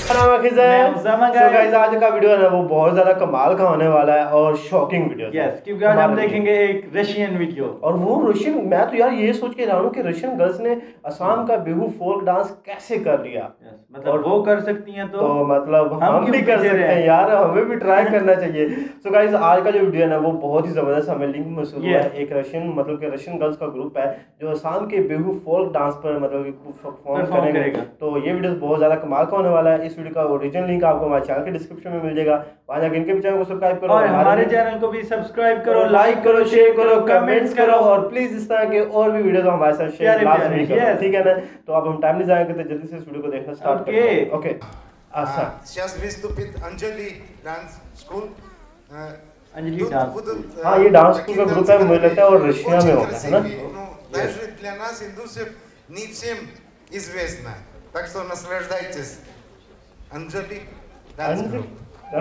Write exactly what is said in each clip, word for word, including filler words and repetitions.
Guys आज का video है ना वो बहुत ज्यादा कमाल का होने वाला है और शॉकिंग वीडियो है। यस, क्योंकि आज हम देखेंगे एक रशियन वीडियो और वो रशियन। मैं तो यार ये सोच के रहा हूँ कि रशियन गर्ल्स ने असम का बिहू फोक डांस कैसे कर लिया। yes, मतलब और वो कर सकती हैं तो, तो मतलब हम, हम भी कर सकते हैं यार, हमें भी ट्राई करना चाहिए। सो गाइस आज का जो वीडियो है ना वो बहुत ही जबरदस्त हमें लिंक मौसूल हुआ है। एक रशियन मतलब कि रशियन गर्ल्स का ग्रुप है जो असम के बिहू फोक डांस पर मतलब परफॉर्म करेगा। तो ये वीडियो बहुत ज्यादा कमाल का होने वाला है। इस वीडियो का ओरिजिनल लिंक आपको हमारे चैनल के डिस्क्रिप्शन में मिल जाएगा, वहां जाकर इनके चैनल को सब्सक्राइब करो और हमारे चैनल को भी सब्सक्राइब करो, लाइक करो, शेयर करो, कमेंट्स करो और प्लीज इस तरह के और भी वीडियोस हमारे साथ शेयर लाजमी करो, ठीक है ना। तो अब हम टाइम नहीं जाएंगे तो जल्दी से इस वीडियो को देखना स्टार्ट करते हैं। ओके अच्छा, сейчас выступит Anjali Dance School. Anjali dance, हाँ ये डांस स्कूल का ग्रुप है, मुझे लगता है और रशिया में होगा, है ना। Даже для нас индусов не всем известно, так что наслаждайтесь. Anjali Dance Group.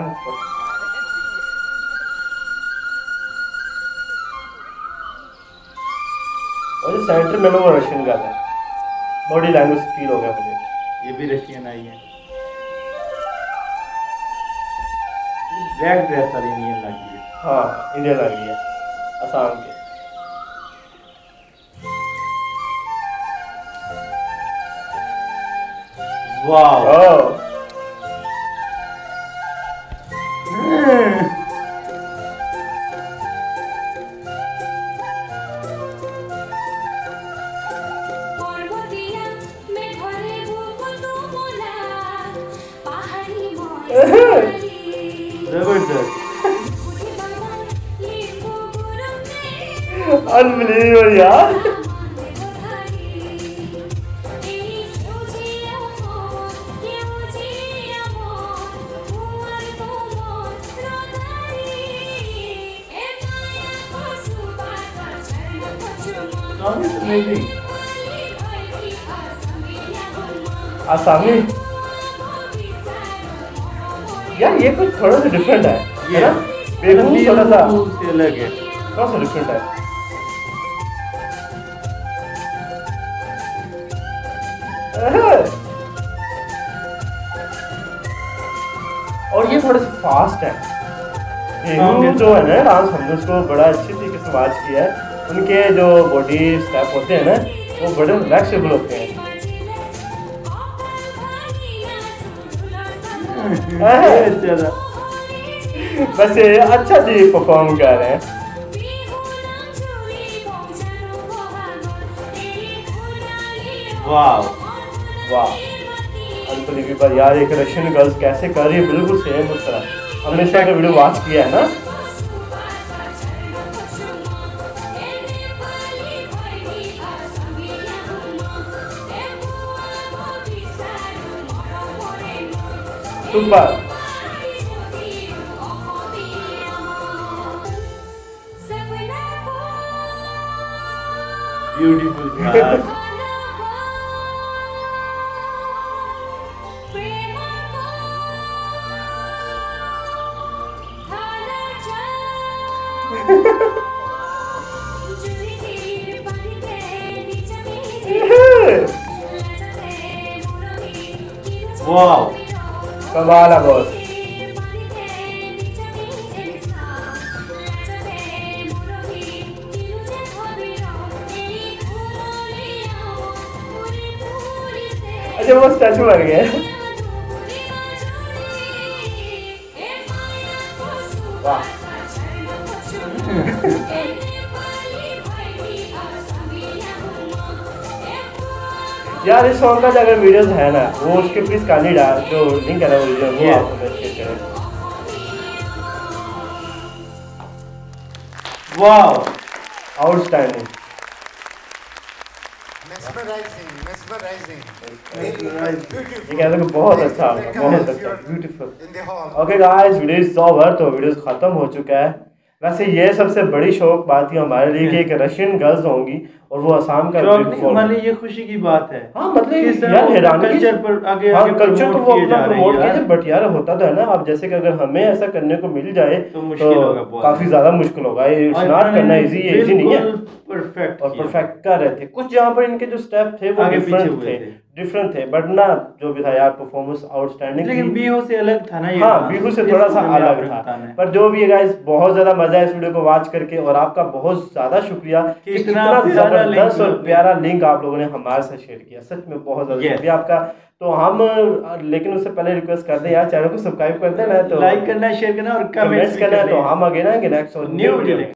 और सेंटर में वो रशियन गाता है, बॉडी लैंग्वेज फील हो गया मुझे। ये भी रशियन आई है, ब्लैक ड्रेस वाली इंडियन लग रही है। हाँ इंडियन लग रही है, असम के। वाओ अनबिलीवेबल यार। आसामी यार ये कुछ थोड़ा सा डिफरेंट है, ये ना बेगू थोड़ा सा अलग है, थोड़ा सा डिफरेंट है। और ये थोड़े से फास्ट है। बेगू जो है ना डांस हमने उसको बड़ा अच्छी तरीके से वॉच किया है। उनके जो बॉडी स्टेप होते हैं ना वो बड़े फ्लेक्सिबल होते हैं। वैसे अच्छा जी परफॉर्म कर रहे हैं। वाह वाह अनबिलीवेबल यार, एक रशियन गर्ल्स कैसे कर रही है बिल्कुल सेम उस तरह। हमने इसका वीडियो वॉच किया है ना। सुपर ब्यूटीफुल वाओ कमाल है बॉस। अच्छा वो स्टैचू बन गया। वाह यार इस सॉन्ग का अगर वीडियोस है ना वो उसके प्लीज काली डाल जो लिंक है ना ओरिजिनल वो आप शेयर करें। वाओ आउटस्टैंडिंग, mesmerizing, mesmerizing, ये कहते हैं बहुत अच्छा, बहुत अच्छा, beautiful. in the hall. Okay guys video is over, तो वीडियो खत्म हो चुका है। वैसे ये सबसे बड़ी शौक बात थी हमारे लिए कि एक रशियन गर्ल्स होंगी और वो असम का हमारे लिए ये खुशी की बात है। हाँ मतलब यार हैरानी कल्चर पर आगे हाँ, आगे कल्चर तो वो अपना प्रमोट किया है, बट यार होता तो है ना। अब जैसे कि अगर हमें ऐसा करने को मिल जाए तो मुश्किल होगा, काफी ज्यादा मुश्किल होगा। ये स्टार्ट करना इजी है, इजी नहीं है। परफेक्ट और परफेक्ट कर रहे थे। कुछ जहाँ पर इनके जो स्टेप थे वो डिफरेंट थे डिफरेंट थे बट ना जो भी था यार परफॉर्मेंस आउटस्टैंडिंग थी। लेकिन बीहू से अलग था ना ये। हाँ बीहू से थोड़ा सा अलग था। पर जो भी है गाइस बहुत ज्यादा मजा है इस वीडियो को वॉच करके और आपका बहुत ज्यादा शुक्रिया कि इतना जबरदस्त और प्यारा लिंक आप लोगों ने हमारे साथ शेयर किया। सच में बहुत ज्यादा शुक्रिया आपका। तो हम लेकिन उससे पहले रिक्वेस्ट करते हैं यार चैनल को सब्सक्राइब कर देना, तो लाइक करना, शेयर करना और कमेंट्स करना है। तो हम आगे ना नेक्स्ट न्यू वीडियो